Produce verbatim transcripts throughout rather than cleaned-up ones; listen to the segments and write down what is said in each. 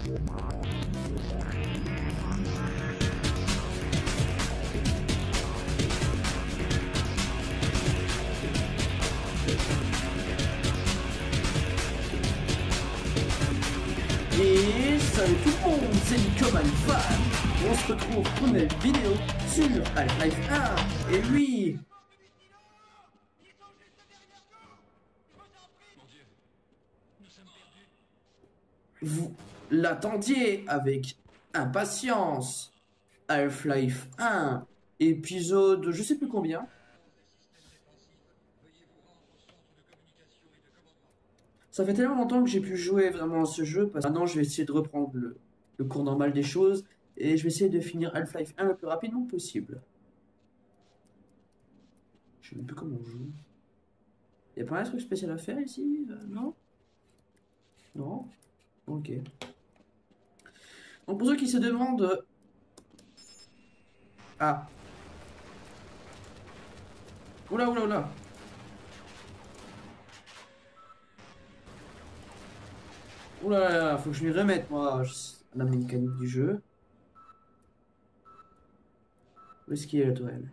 Et salut tout le monde, c'est Nicoman Fan. On se retrouve pour une nouvelle vidéo sur Half-Life un. Et oui, vous l'attendiez avec impatience. Half-Life un, épisode je sais plus combien. Ça fait tellement longtemps que j'ai pu jouer vraiment à ce jeu, parce que maintenant je vais essayer de reprendre le, le cours normal des choses, et je vais essayer de finir Half-Life un le plus rapidement possible. Je sais même plus comment on joue. Y a pas un truc spécial à faire ici? euh, Non? Non? Ok. Donc pour ceux qui se demandent... Ah. Oula oula oula. Oula là là, faut que je m'y remette moi à la mécanique du jeu. Où est-ce qu'il est la tourelle?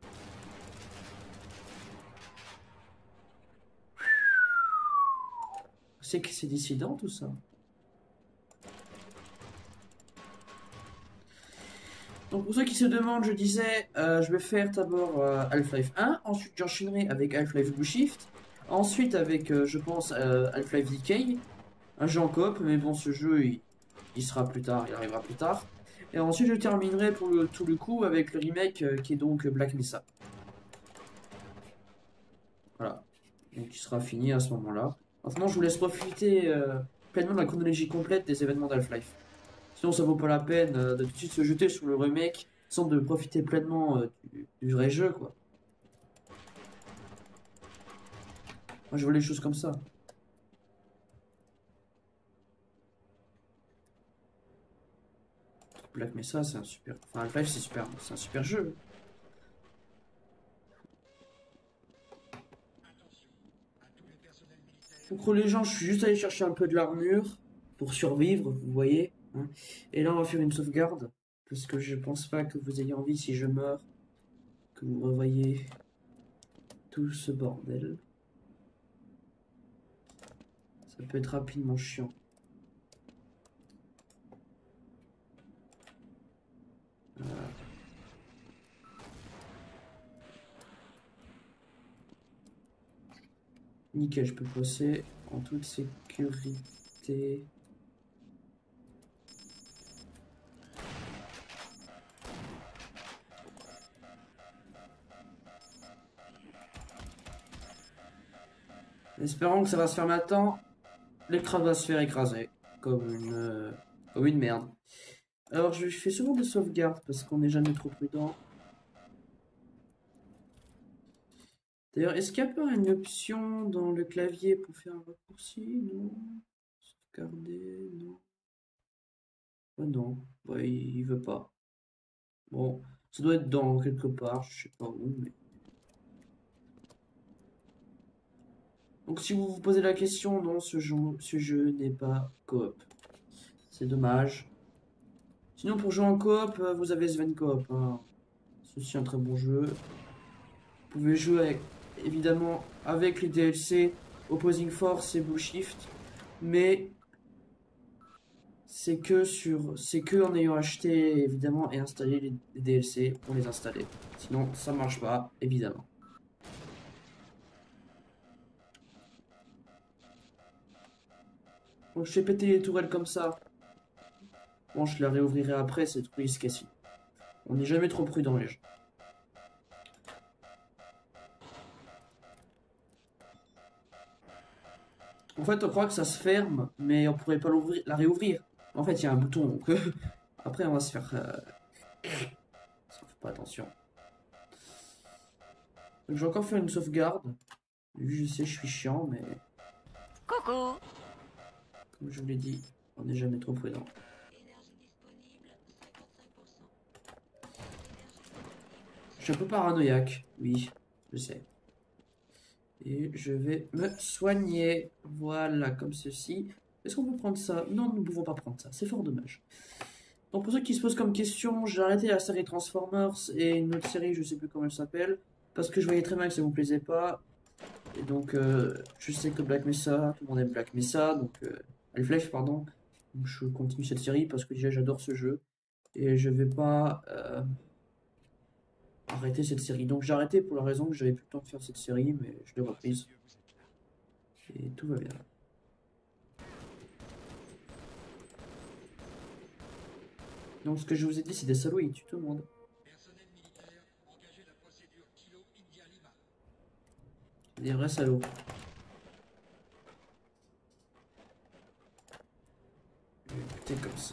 C'est que c'est dissident tout ça. Donc pour ceux qui se demandent, je disais, euh, je vais faire d'abord euh, Half-Life un, ensuite j'enchaînerai avec Half-Life Blue Shift, ensuite avec, euh, je pense, euh, Half-Life Decay, un jeu en coop, mais bon, ce jeu, il, il sera plus tard, il arrivera plus tard. Et ensuite je terminerai pour le, tout le coup avec le remake euh, qui est donc Black Mesa. Voilà, donc il sera fini à ce moment-là. Maintenant je vous laisse profiter euh, pleinement de la chronologie complète des événements d'Half-Life. Sinon ça vaut pas la peine euh, de tout de suite se jeter sur le remake sans de profiter pleinement euh, du, du vrai jeu quoi. Moi je vois les choses comme ça. Black Mesa c'est un super... Enfin Half-Life c'est super... c'est un super jeu. Pour les gens, je suis juste allé chercher un peu de l'armure pour survivre, vous voyez. Hein. Et là on va faire une sauvegarde. Parce que je pense pas que vous ayez envie, si je meurs, que vous revoyez tout ce bordel. Ça peut être rapidement chiant. Voilà. Nickel, je peux passer en toute sécurité. Espérons que ça va se faire maintenant. L'écran va se faire écraser. Comme une, euh, comme une merde. Alors je fais souvent des sauvegardes parce qu'on n'est jamais trop prudent. D'ailleurs, est-ce qu'il n'y a pas une option dans le clavier pour faire un raccourci? Non. Sauvegarder, non. Ah non, bah, il, il veut pas. Bon, ça doit être dans quelque part, je sais pas où, mais... Donc si vous vous posez la question, non, ce jeu, ce jeu n'est pas coop. C'est dommage. Sinon, pour jouer en coop, vous avez Sven Coop. Hein. C'est aussi un très bon jeu. Vous pouvez jouer avec, évidemment avec les D L C Opposing Force et Blue Shift, mais c'est que sur, c'est que en ayant acheté évidemment et installé les, les D L C pour les installer. Sinon, ça marche pas, évidemment. Donc je fais péter les tourelles comme ça. Bon, je la réouvrirai après, c'est trop risqué. On n'est jamais trop prudent, les gens. En fait, on croit que ça se ferme, mais on pourrait pas l'ouvrir, la réouvrir. En fait, il y a un bouton, donc après, on va se faire... Euh... Ça fait pas attention. Donc, je vais encore faire une sauvegarde. Je sais, je suis chiant, mais... Coucou. Comme je vous l'ai dit, on n'est jamais trop prudent. Je suis un peu paranoïaque, oui, je sais. Et je vais me soigner. Voilà, comme ceci. Est-ce qu'on peut prendre ça? Non, nous ne pouvons pas prendre ça. C'est fort dommage. Donc pour ceux qui se posent comme question, j'ai arrêté la série Transformers et une autre série, je sais plus comment elle s'appelle, parce que je voyais très bien que ça vous plaisait pas. Et donc euh, je sais que Black Mesa, tout le monde aime Black Mesa, donc euh, Half-Life, pardon. Donc je continue cette série parce que déjà j'adore ce jeu. Et je vais pas euh, arrêter cette série. Donc j'ai arrêté pour la raison que j'avais plus le temps de faire cette série, mais je l'ai reprise. Et tout va bien. Donc ce que je vous ai dit, c'est des salauds, ils tuent tout le monde. Des vrais salauds. Putain, comme ça.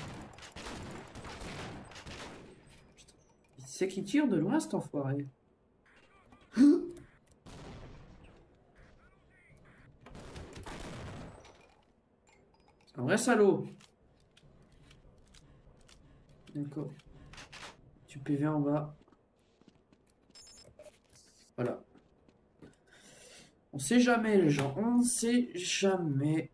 Putain. C'est qui tire de loin cet enfoiré. C'est un vrai salaud. D'accord. Tu P V en bas. Voilà. On sait jamais les gens. On sait jamais.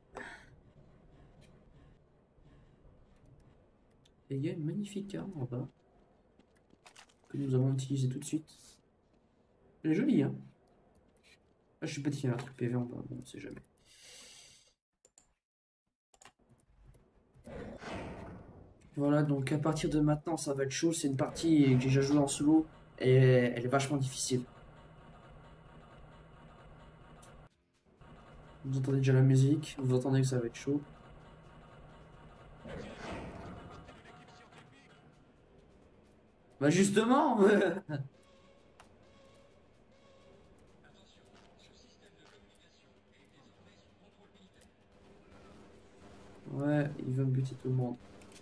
Et il y a une magnifique arme en bas. Que nous allons utiliser tout de suite. Elle est jolie, hein. Ah, je suis pas dit qu'il y a un truc P V en bas. Bon, on sait jamais. Voilà, donc à partir de maintenant, ça va être chaud. C'est une partie que j'ai déjà joué en solo et elle est vachement difficile. Vous entendez déjà la musique, vous entendez que ça va être chaud. Bah justement. Ouais, il veut me buter tout le monde.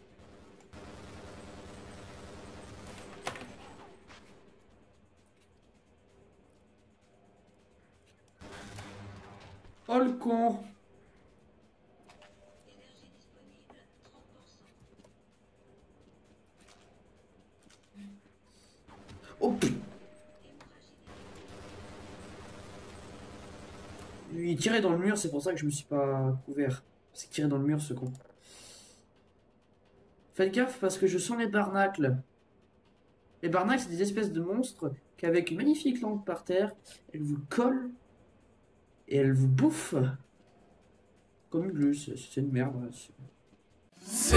Oh le con! Oh putain! Il tirait dans le mur, c'est pour ça que je me suis pas couvert. C'est qu'il tirait dans le mur ce con. Faites gaffe parce que je sens les barnacles. Les barnacles, c'est des espèces de monstres qu'avec une magnifique langue par terre, elles vous collent et elles vous bouffent. Comme une glu, c'est une merde. C'est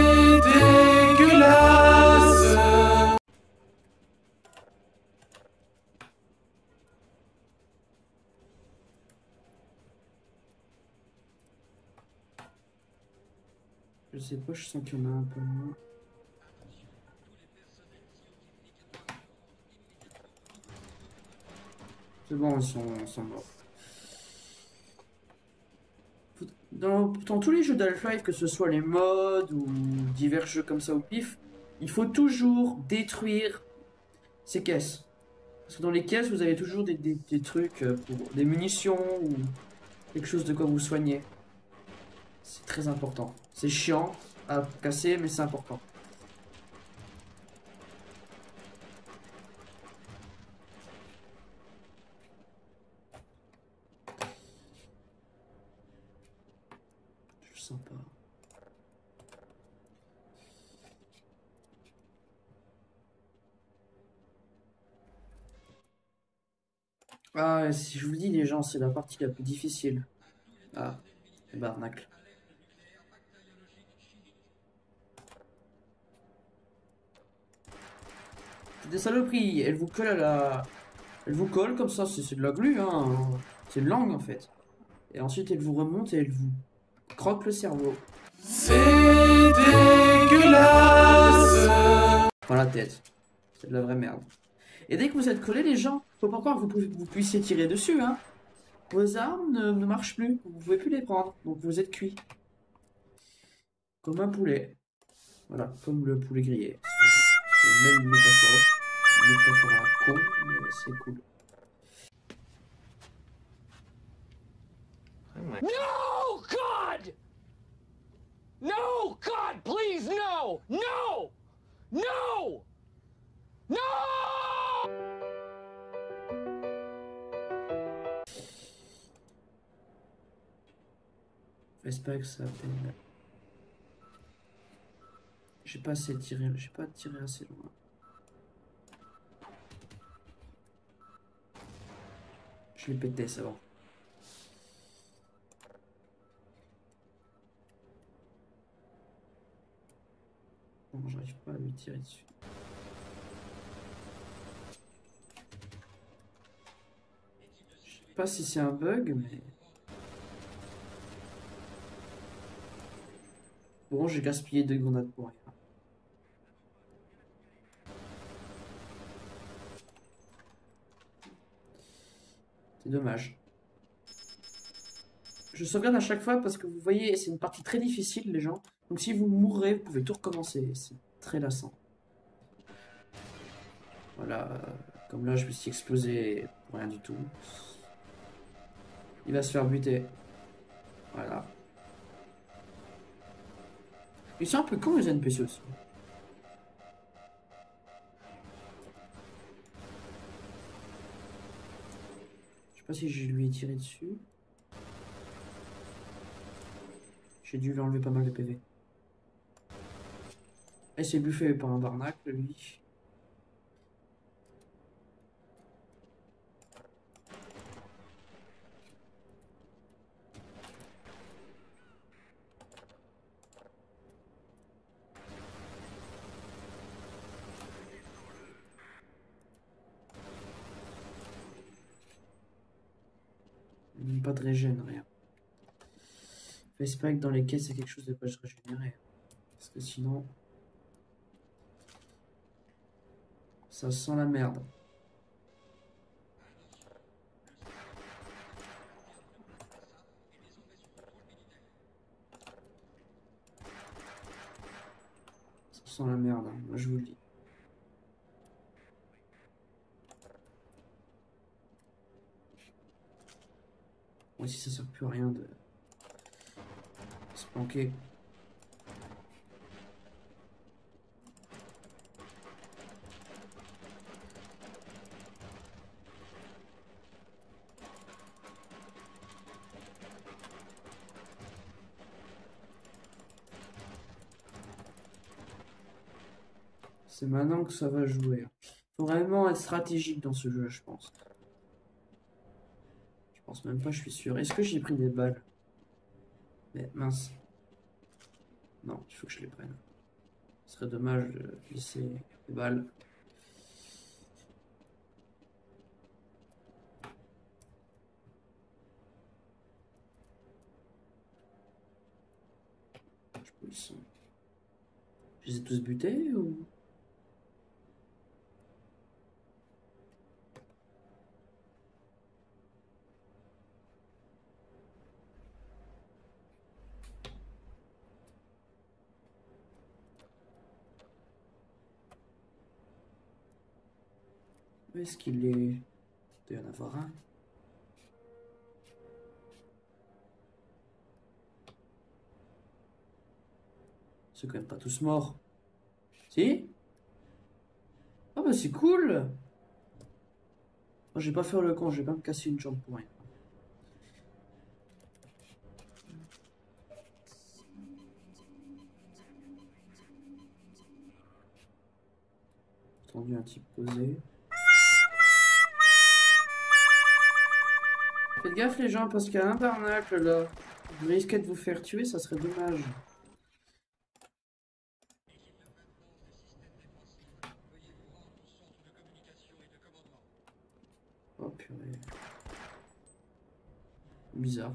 dégueulasse. Je sais pas, je sens qu'il y en a un peu moins. C'est bon, ils sont, ils sont morts. Dans, dans tous les jeux d'Half-Life, que ce soit les mods ou divers jeux comme ça au pif, il faut toujours détruire ces caisses. Parce que dans les caisses, vous avez toujours des, des, des trucs pour des munitions ou quelque chose de quoi vous soigner. C'est très important. C'est chiant à casser, mais c'est important. Je sens pas. Ah, si je vous dis, les gens, c'est la partie la plus difficile. Ah, les barnacles. C'est des saloperies. Elles vous collent à la... Elles vous collent comme ça, c'est de la glu, hein. C'est une langue, en fait. Et ensuite, elles vous remontent et elles vous croquent le cerveau. C'est dégueulasse. Dans la tête. C'est de la vraie merde. Et dès que vous êtes collés, les gens, faut pas croire que vous, pouvez, vous puissiez tirer dessus, hein. Vos armes ne, ne marchent plus. Vous pouvez plus les prendre. Donc vous êtes cuit. Comme un poulet. Voilà, comme le poulet grillé. C'est une belle métaphore. Une métaphore à con, mais c'est cool. No, God! No, God, please, no! No! No! No! J'espère que ça a peine. J'ai pas assez tiré, j'ai pas tiré assez loin. Je l'ai pété, ça va. Bon, j'arrive pas à lui tirer dessus. Je sais pas si c'est un bug, mais... Bon, j'ai gaspillé deux grenades pour rien. C'est dommage. Je sauvegarde à chaque fois parce que vous voyez, c'est une partie très difficile, les gens. Donc si vous mourrez, vous pouvez tout recommencer. C'est très lassant. Voilà. Comme là, je me suis explosé pour rien du tout. Il va se faire buter. Voilà. Ils sont un peu cons, les N P C aussi. Je sais pas si je lui ai tiré dessus. J'ai dû lui enlever pas mal de P V. Et c'est buffé par un barnacle, lui. Pas de régène, rien. J'espère que dans les caisses, il y a quelque chose de pas régénérer. Parce que sinon... Ça sent la merde. Ça sent la merde, hein. Moi je vous le dis. Moi ici ça sert plus à rien de se planquer. C'est maintenant que ça va jouer. Faut vraiment être stratégique dans ce jeu, je pense. Je pense même pas, je suis sûr. Est-ce que j'ai pris des balles? Mais mince. Non, il faut que je les prenne. Ce serait dommage de laisser les balles. Je sais pas où ils sont. Je les ai tous butés ou... Où est-ce qu'il est? Il doit y en avoir un. C'est quand même pas tous morts. Si? Ah bah c'est cool! Moi je vais pas faire le con, je vais pas me casser une jambe pour rien. J'ai entendu un type poser. Faites gaffe les gens parce qu'il y a un barnacle là. Vous risquez de vous faire tuer, ça serait dommage. Oh purée. Bizarre.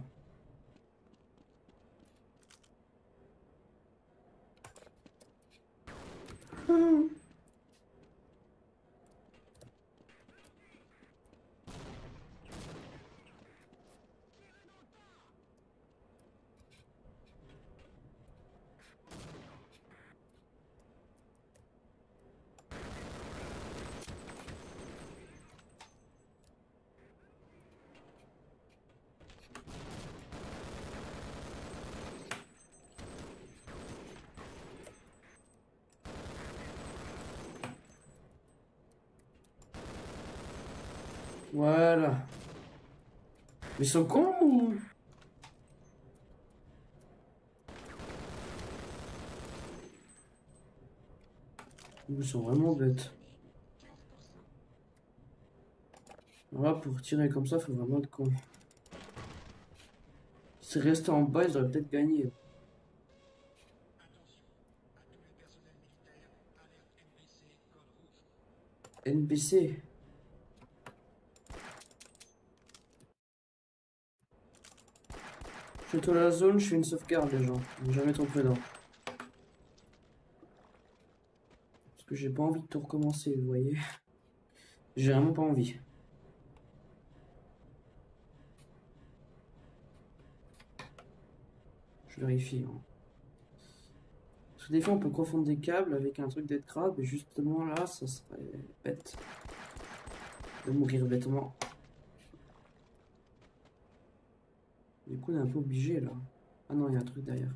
Ah. Voilà. Mais ils sont cons ou... Ils sont vraiment bêtes. Alors là, pour tirer comme ça, faut vraiment être con. S'ils restaient en bas, ils auraient peut-être gagné. N P C. Je nettoie la zone, je fais une sauvegarde, les gens. Ne jamais trop prudent. Parce que j'ai pas envie de tout recommencer, vous voyez. J'ai vraiment pas envie. Je vérifie. Hein. Parce que des fois, on peut confondre des câbles avec un truc d'être crabe, et justement là, ça serait bête. De mourir bêtement. Du coup, on est un peu obligé là. Ah non, il y a un truc derrière.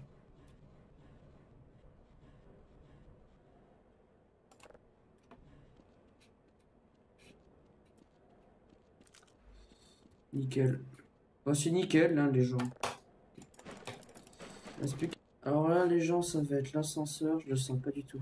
Nickel. Oh, c'est nickel, hein, les gens. Explique. Alors là, les gens, ça va être l'ascenseur. Je le sens pas du tout.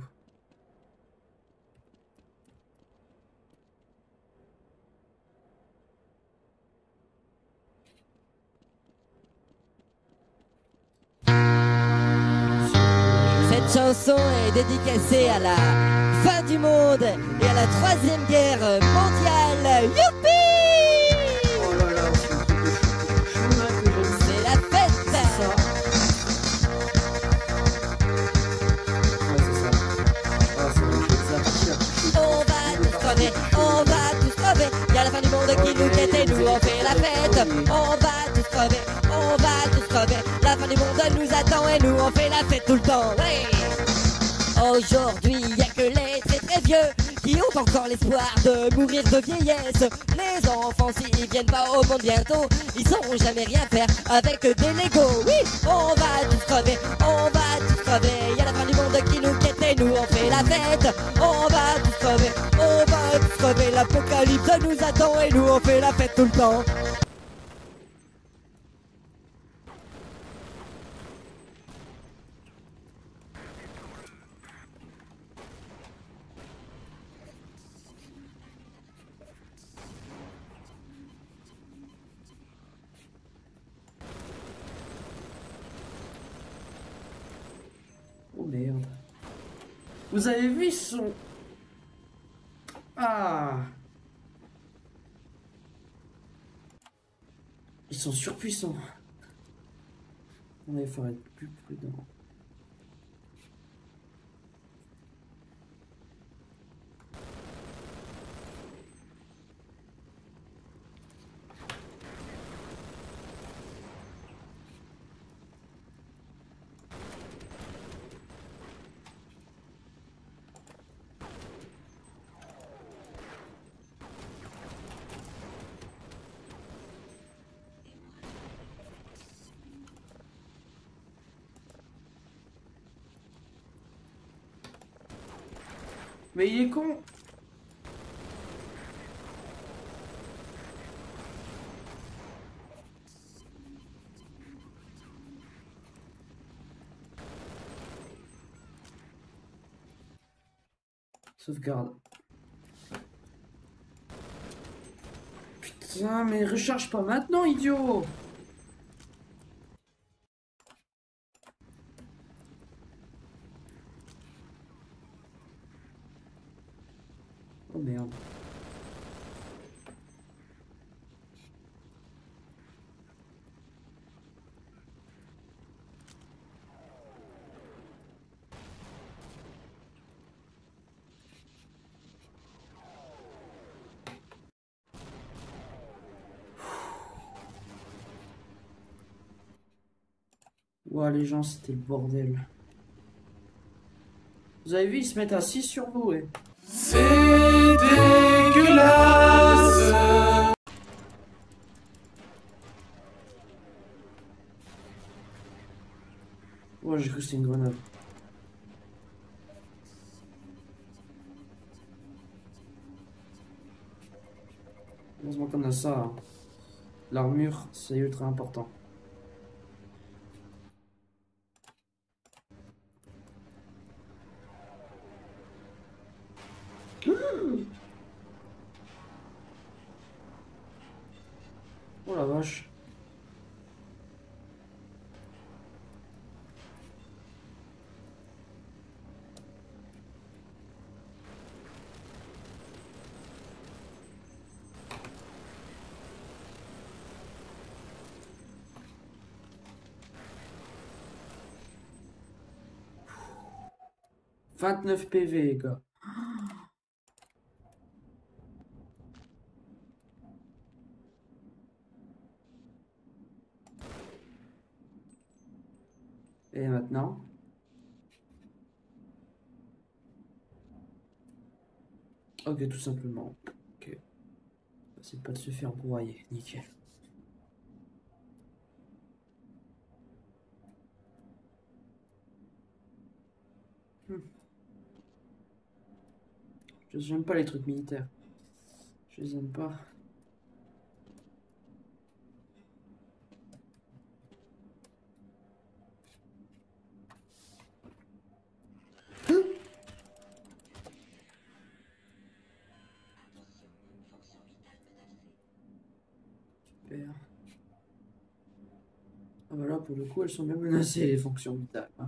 Cette chanson est dédicacée à la fin du monde et à la troisième guerre mondiale. Youpi! Oh là là, c'est un truc de chou là que j'aime. C'est la fête! Ça. Ouais, c'est ça. Ah, c'est bon, c'est la partie la plus chaude. On va tous crever, on va tous crever. Y'a la fin du monde qui nous guette et nous on fait la fête. On va tous crever, on va tous crever. La fin du monde nous attend et nous on fait la fête tout le temps. Ouais. Aujourd'hui, y'a que les très très vieux qui ont encore l'espoir de mourir de vieillesse. Les enfants, s'ils viennent pas au monde bientôt, ils sauront jamais rien faire avec des Legos. Oui, on va tous crever, on va tous crever. Y'a la fin du monde qui nous guette et nous on fait la fête. On va tous crever, on va tous crever. L'apocalypse nous attend et nous on fait la fête tout le temps. Oh merde. Vous avez vu, ils sont... Ah. Ils sont surpuissants. On va falloir être plus prudent. Mais il est con. Sauvegarde. Putain, mais recharge pas maintenant, idiot. Oh merde. Ouah, les gens, c'était le bordel. Vous avez vu, ils se mettent à six sur vous, ouais. C'est dégueulasse. Ouais, j'ai cru que c'était une grenade. Heureusement qu'on a ça. Hein. L'armure, c'est ultra important. vingt-neuf P V, les gars. Et maintenant? Ok, tout simplement. Ok. C'est pas de se faire broyer, nickel. Hmm. J'aime pas les trucs militaires. Je les aime pas. Super. Ah bah là, pour le coup, elles sont bien menacées, les fonctions vitales. Hein.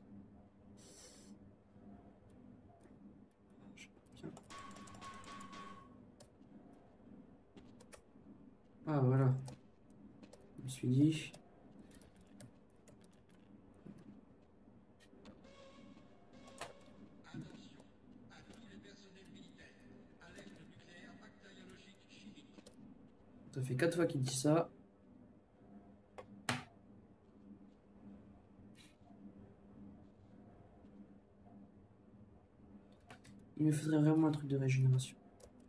Ah voilà. Je me suis dit. Ça fait quatre fois qu'il dit ça. Il me faudrait vraiment un truc de régénération.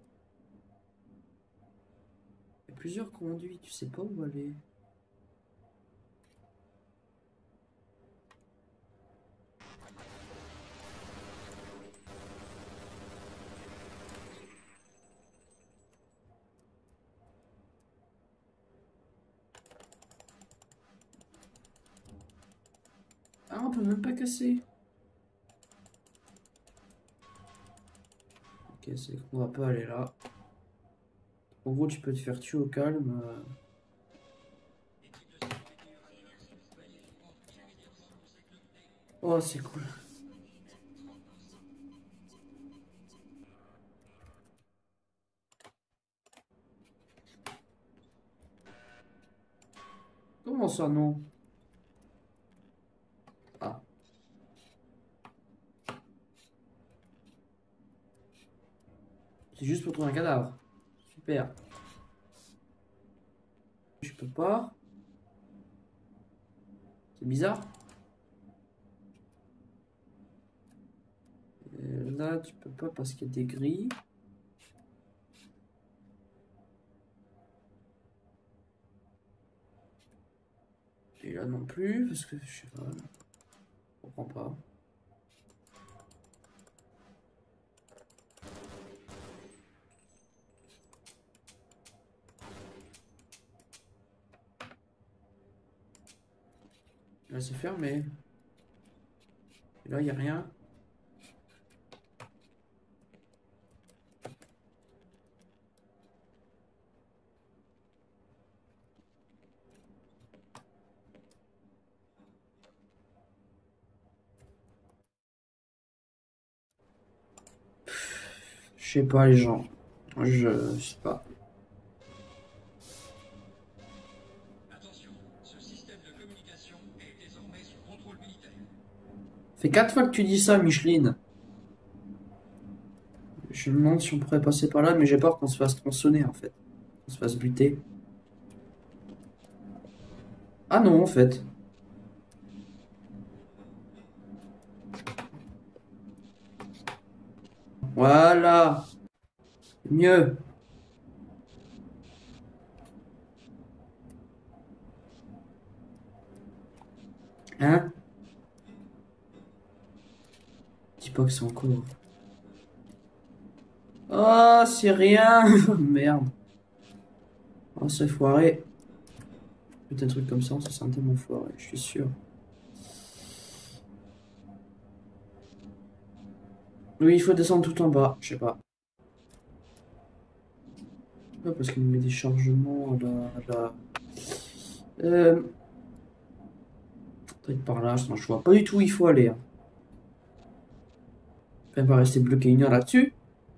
Il y a plusieurs conduits, tu sais pas où aller. Ah, on peut même pas casser. Ok, c'est qu'on va pas aller là. En gros, tu peux te faire tuer au calme. euh. Oh, c'est cool. Comment ça, non? Ah. C'est juste pour trouver un cadavre. Super. Je peux pas. C'est bizarre. Et là, tu peux pas parce qu'il y a des grilles. Et là non plus, parce que je sais pas. Je comprends pas. Là c'est fermé. Et là il n'y a rien. Je sais pas les gens. Je sais pas. Attention, ce système de communication est désormais sous contrôle militaire. Fait quatre fois que tu dis ça, Micheline. Je me demande si on pourrait passer par là, mais j'ai peur qu'on se fasse tronçonner en fait. Qu'on se fasse buter. Ah non, en fait. Voilà. Mieux. Hein? Dis pas que c'est en cours. Oh, c'est rien. Merde. Oh, c'est foiré. Peut-être un truc comme ça, ça sent tellement foiré, je suis sûr. Oui, il faut descendre tout en bas, je sais pas. Ah, parce qu'il me met des chargements à la... À la... Euh... Peut-être par là, je vois pas du tout où il faut aller. Hein. On va rester bloqué une heure là-dessus.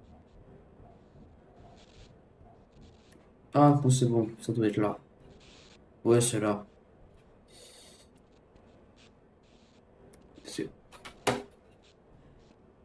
Ah, bon, c'est bon, ça doit être là. Ouais, c'est là. C'est...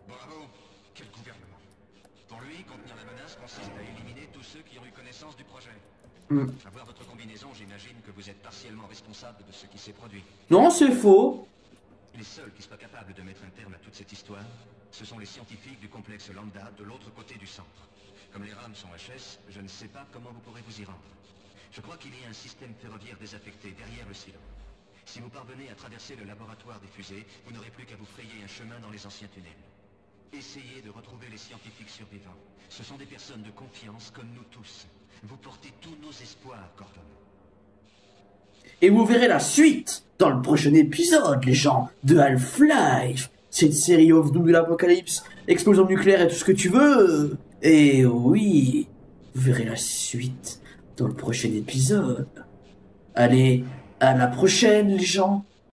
Bravo. Quel gouvernement. Pour lui, contenir la menace consiste à éliminer tous ceux qui ont eu connaissance du projet. Hmm. À voir votre combinaison, j'imagine que vous êtes partiellement responsable de ce qui s'est produit. Non, c'est faux. Les seuls qui soient capables de mettre un terme à toute cette histoire, ce sont les scientifiques du complexe Lambda de l'autre côté du centre. Comme les rames sont H S, je ne sais pas comment vous pourrez vous y rendre. Je crois qu'il y a un système ferroviaire désaffecté derrière le silo. Si vous parvenez à traverser le laboratoire des fusées, vous n'aurez plus qu'à vous frayer un chemin dans les anciens tunnels. Essayez de retrouver les scientifiques survivants. Ce sont des personnes de confiance comme nous tous. Vous portez tous nos espoirs, Gordon. Et vous verrez la suite dans le prochain épisode, les gens, de Half-Life. Cette série of Doom de l'Apocalypse, explosion nucléaire et tout ce que tu veux. Et oui, vous verrez la suite dans le prochain épisode. Allez, à la prochaine, les gens.